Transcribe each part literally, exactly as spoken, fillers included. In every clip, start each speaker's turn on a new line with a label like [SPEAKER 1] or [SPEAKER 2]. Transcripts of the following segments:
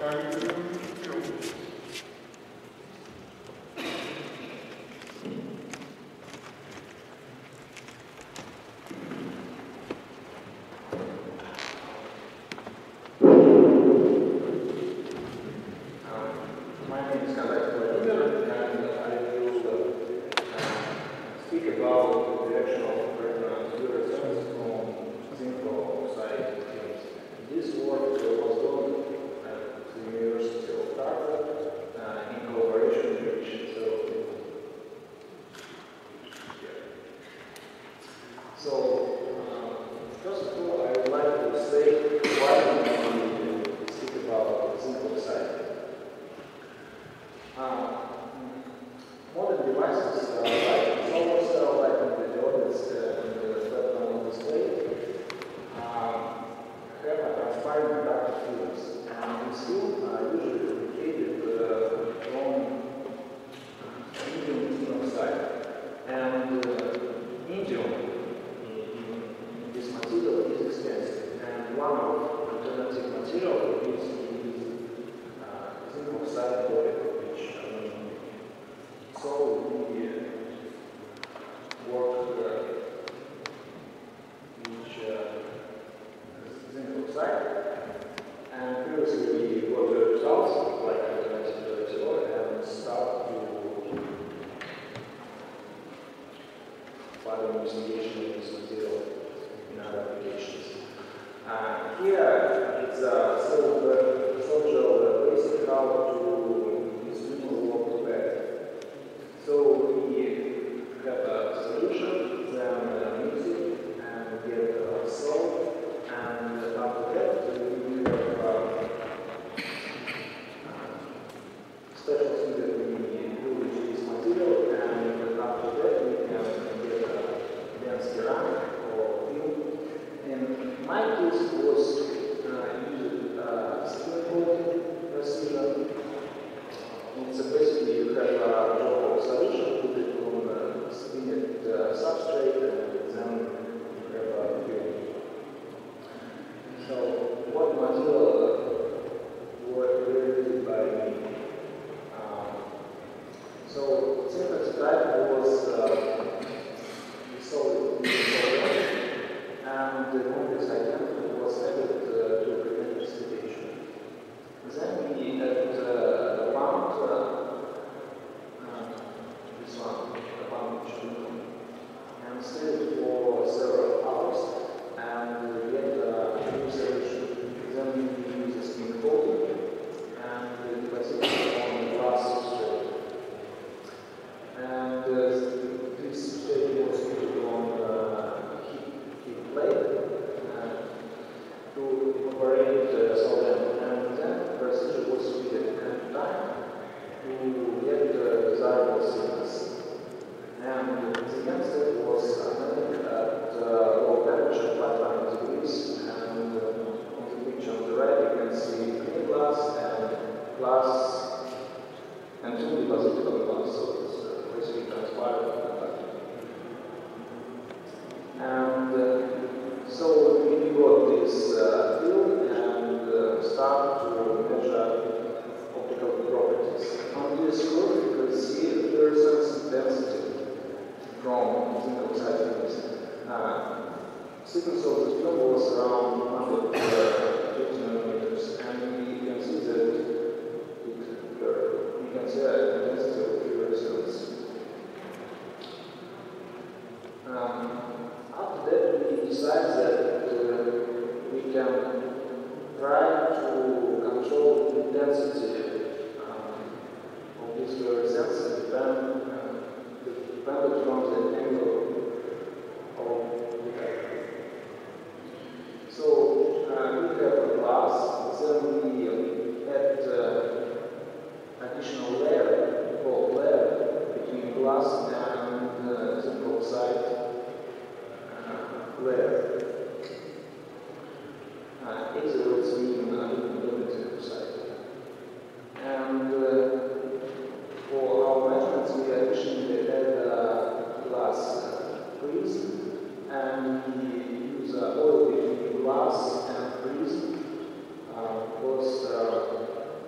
[SPEAKER 1] and oil between glass and grease uh, was uh,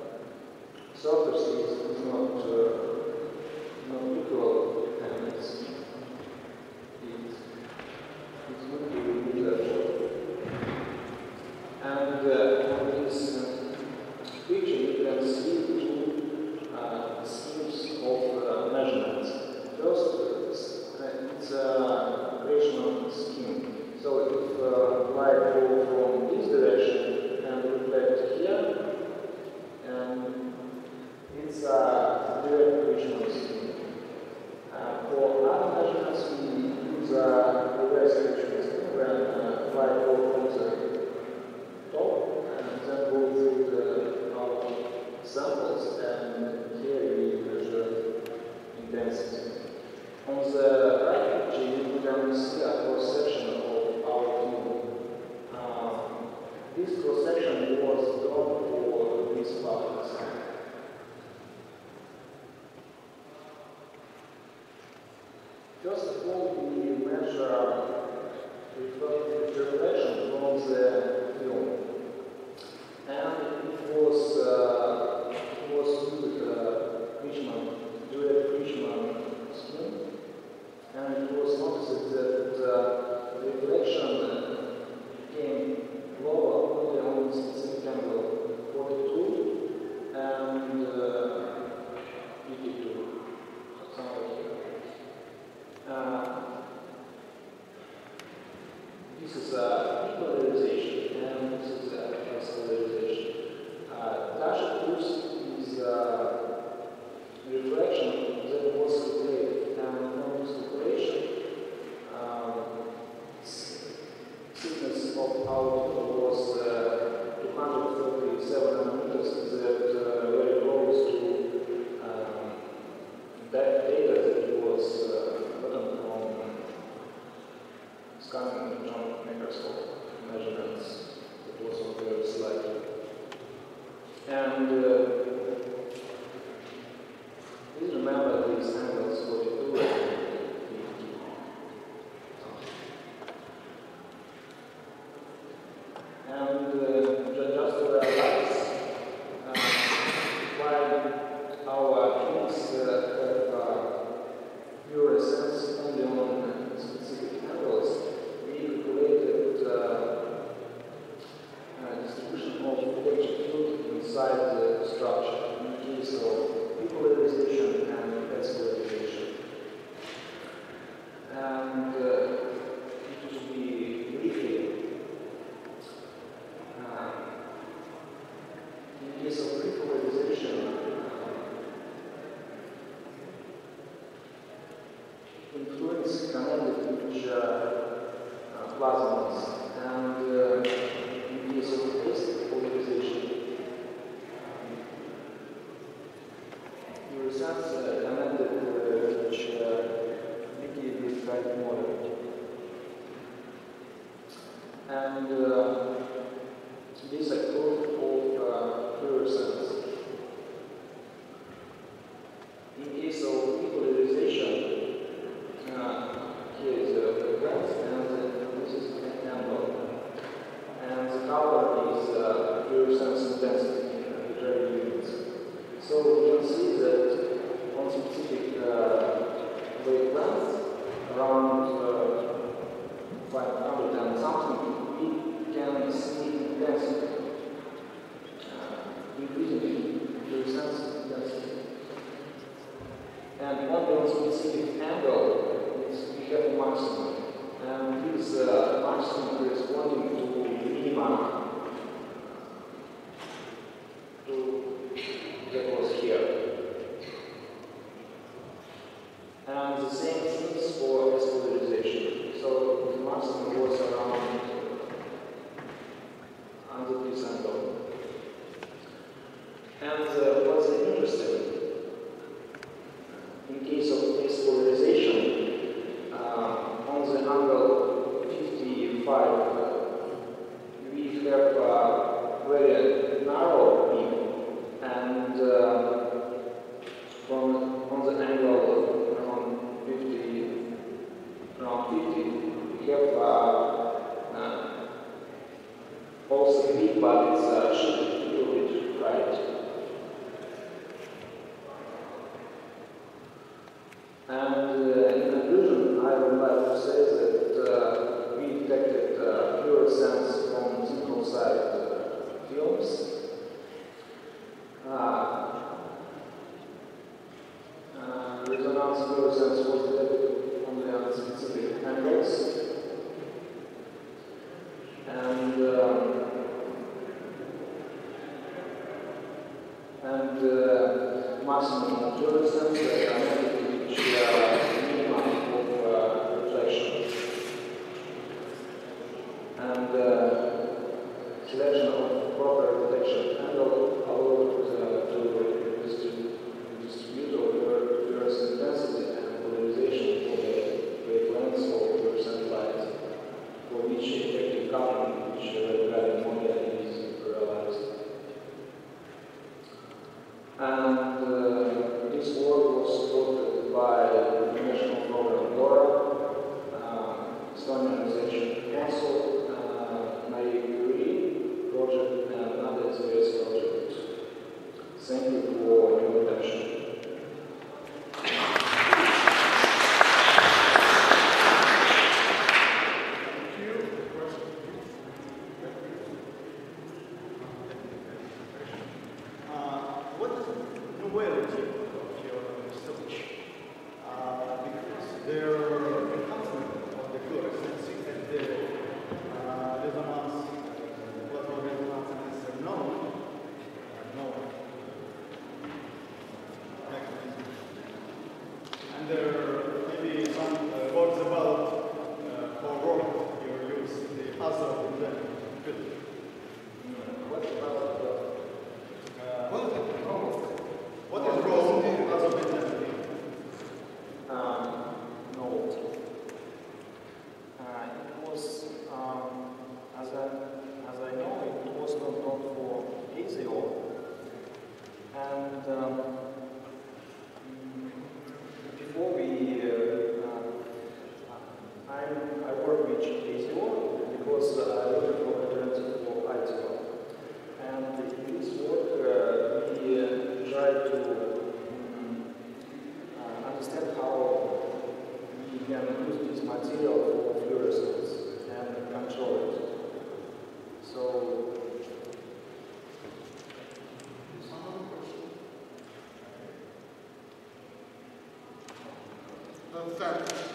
[SPEAKER 1] this cross-section was drawn for this particle scan. First of all, we measure reflection from the film. And it was, uh, it was used uh, Fishman, dual Fishman scheme. And it was noticed that uh, the reflection became lower only on the specific angle forty-two and uh, fifty-two, somewhere here. Uh, this is a polarization and this is a polarization. Uh, Dashed pulse is a reflection that was calculated, and from this calculation, um, thickness of output was uh, two hundred thirty-seven nanometers, that uh, very close to um, that data that was uh, gotten from scanning electron microscope measurements that was on the slide. And uh, please remember these angles forty-two and fifty. And uh, just to realize uh, why our films uh, have uh, fluorescence only on specific angles, we calculated uh, uh, distribution of electric field inside the structure in case of depolarization and depolarization. And uh, it should be briefly, uh, in case of depolarization, uh, influence connected with uh, uh, plasmas, and uh, in case of basic polarization, fluorescence uh, connected uh, which uh, make this kind of model. And uh, this is a proof of uh, fluorescence. In case of depolarization, uh, here is the frequency and uh, this is the angle. And the color is uh, fluorescence intensity in arbitrary units. So you can see that on specific uh, wavelengths, around uh, five hundred and something, we can see intensity, uh, increasing fluorescence intensity. And only on specific angle, we have a maximum. And this uh, maximum corresponding to minima to that was here. And the same things for S-polarization. So the maximum was around under this angle. And uh, what's interesting, in case of S-polarization, uh, on the angle fifty-five, uh, we have a very narrow beam, and uh, from on the angle around fifty, around fifty, we have uh, uh, also big, but it's uh, shifted a little bit right. And uh, in conclusion, I would like to say that uh, we detected uh, fluorescence from single-side uh, films. Uh, uh, resonance fluorescence was detected only on specific angles. And um, and uh, maximum fluorescence uh, connected to which uh, minimum of uh, reflection. And uh, selection of proper detection angle allowed uh, to distribute, distribute over fluorescent intensity and polarization for the wavelengths of fluorescent light, for which effective coupling, which uh, regarding model
[SPEAKER 2] quality of your research. Uh, because their enhancement of the fluorescence at the uh, resonance, plasma resonance is known, uh, known mechanism. And there maybe some uh, words about uh, for work you use the other in the field.
[SPEAKER 1] What about the
[SPEAKER 2] Uh, what is it? What is wrong with other mentality?
[SPEAKER 1] Um, no. Uh, it was, um, as I as I know, it was not known for A S I O, and um, before we, uh, uh, I I work with A S I O because I look for alternatives for I T O, and in this work uh, we uh, try to Uh, understand how we can use this material for fluorescence and control it. So,
[SPEAKER 3] Uh, thanks.